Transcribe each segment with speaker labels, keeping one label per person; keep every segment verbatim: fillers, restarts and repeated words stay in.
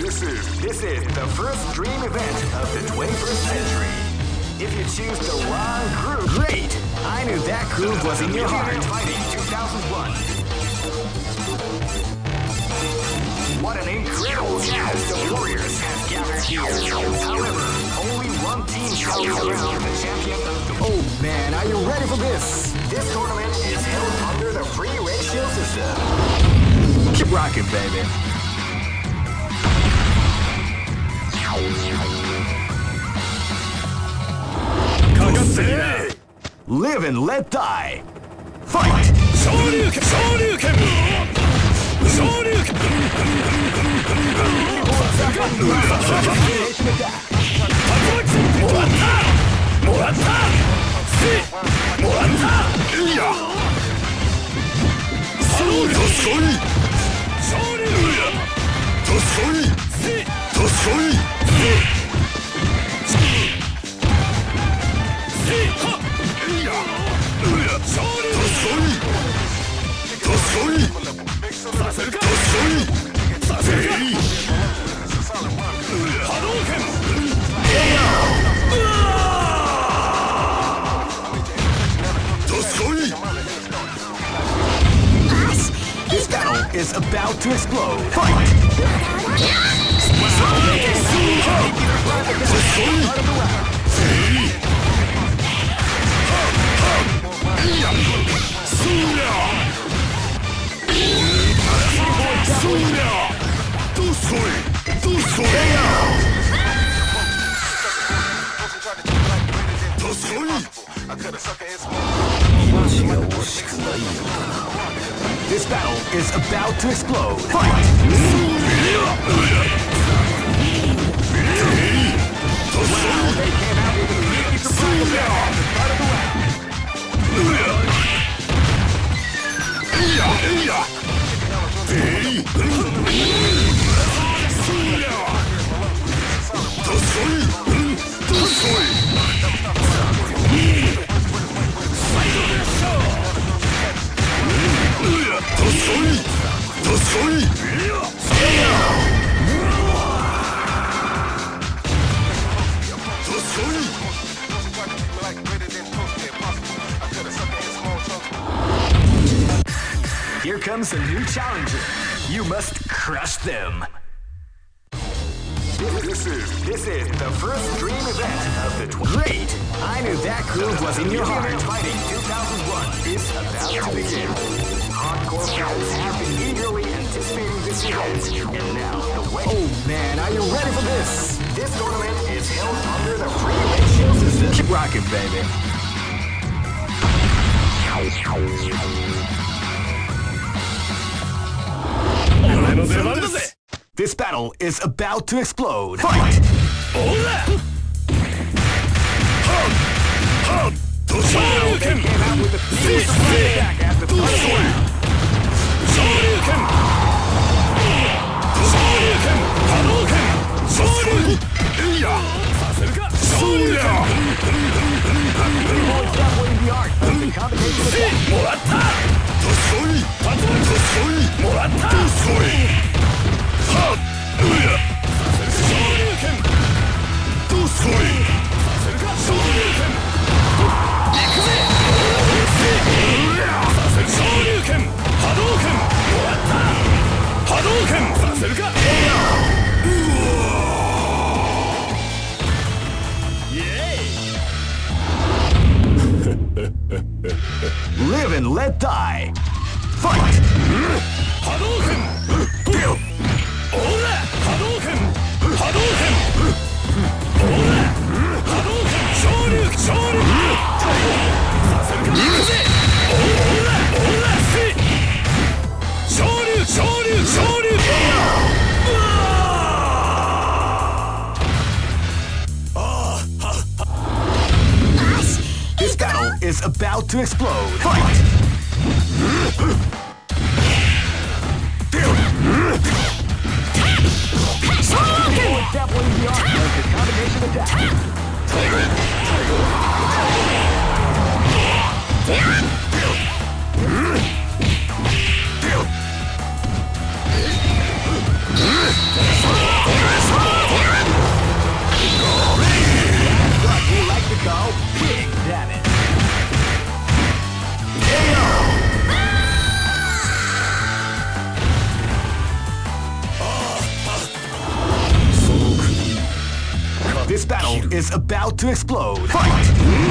Speaker 1: This is this is the first dream event of the twenty-first century. If you choose the wrong group, great! I knew that groove was in your heart. Fighting two thousand one. What an incredible cast of warriors has gathered here. However, only one team shall be crowned the champion of the... Oh man, are you ready for this? This tournament is held under the free ratio system. Keep rocking, baby. Live and let die. Fight! Shoryuken! Shoryuken! Shoryuken! Moratta! Moratta! Si! Moratta! Iya! Toshoi! Shoryuken! Toshoi! Si! Toshoi! Si! Si! Ha! Iya! Toshoi! Toshoi! Saseruka! Toshoi! Saseruka! Hadouken! Toshoi! This battle is about to explode. Fight! This battle is about to explode. Fight! Wow, they came out with a sneaky surprise attack at the start of the round. Here comes a new challenger. You must crush them. This is this is the first dream event of the tw- Great! I knew that groove was in your heart. Fighting two thousand one is about to begin. Hardcore fans have been eagerly anticipating this event, and now the way. Oh man, are you ready for this? This tournament is held under the free ratio system. Keep rocking, baby. This battle is about to explode. Fight! Wow, they came out with a sneaky surprise attack at the start of the round. Shoryuken! Shoryuken! Hadouken! Shoryuken! Iya! Saseruka! Shoryuken! Everyone's definitely the art of the combination attack. Moratta! Toshoi! Toshoi! Moratta! Toshoi! Ha! Iya! Shoryuken! Toshoi! Saseruka! Shoryuken! Shoryuken! Hadouken! Moratta! Hadouken! Saseruka! Live and let die! Fight! Hadouken! Ora! Hadouken! Hadouken! Ora! Hadouken! Shoryuken! Shoryuken! Saseruka! Ikuze! Ora! Ora! Si! Shoryuken! Shoryuken! Shoryuken! This battle is about to explode. Fight! Definitely the art of the combination attack. Tiger! Tiger! Tiger! This battle is about to explode. Fight!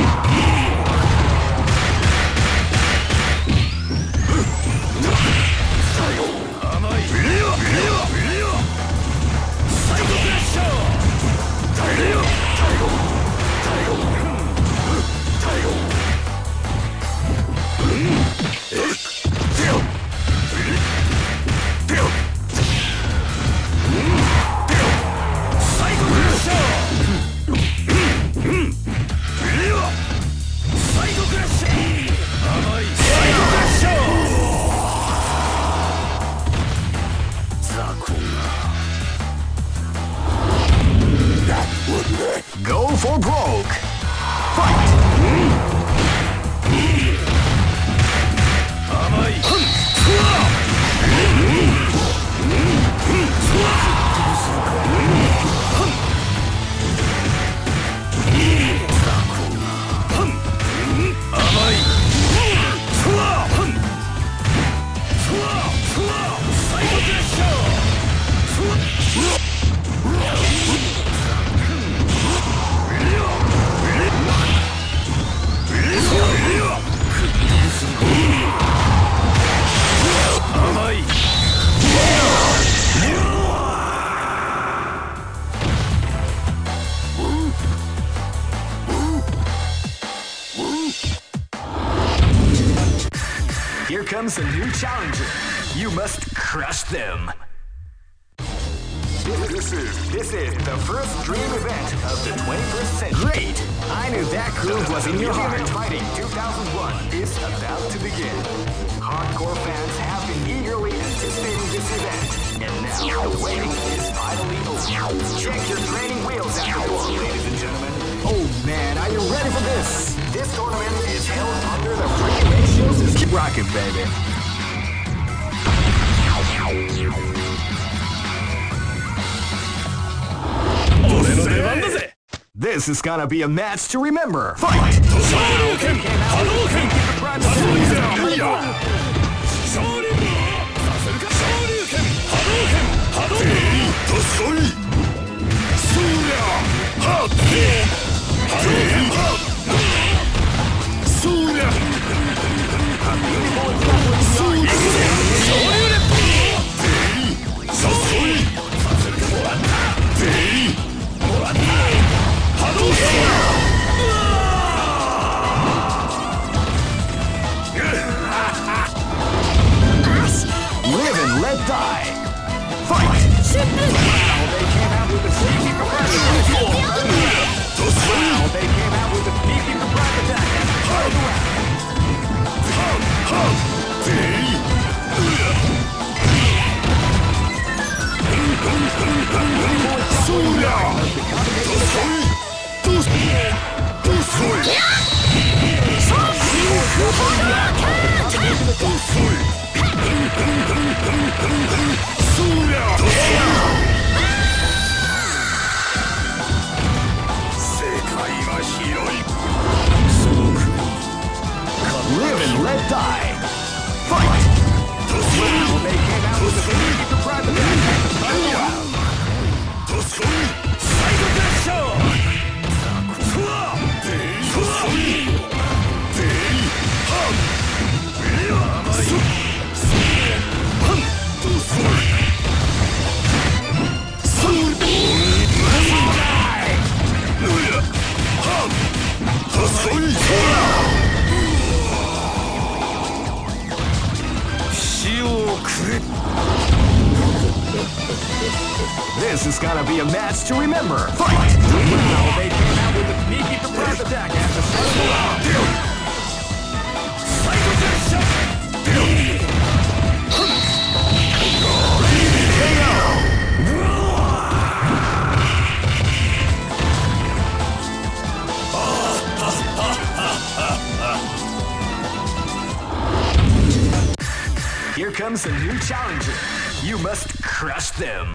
Speaker 1: Go for broke! Fight! Here comes a new challenger. You must crush them. This is this is the first dream event of the twenty-first century. Great! I knew that groove was in your heart. Fighting two thousand one is about to begin. Hardcore fans have been eagerly anticipating this event, and now the waiting is finally over. Check your training wheels at the door, ladies and gentlemen. Oh man, are you ready for this? This tournament is held under the free ratio system. Keep rocking, baby. This is gonna be a match to remember. Fight! Hadouken! Hadouken! Hadouken! Live and let die. Fight! Wow, they came out with a sneaky surprise attack. Wow, they came out with a sneaky surprise attack at the start of the round. Live and let die. Fight! Wow, they came out with a sneaky surprise attack at the start of the round. This is gonna be a match to remember. Fight! Wow, they came out with a sneaky surprise attack at the start of the round. Here comes a new challenger. You must crush them.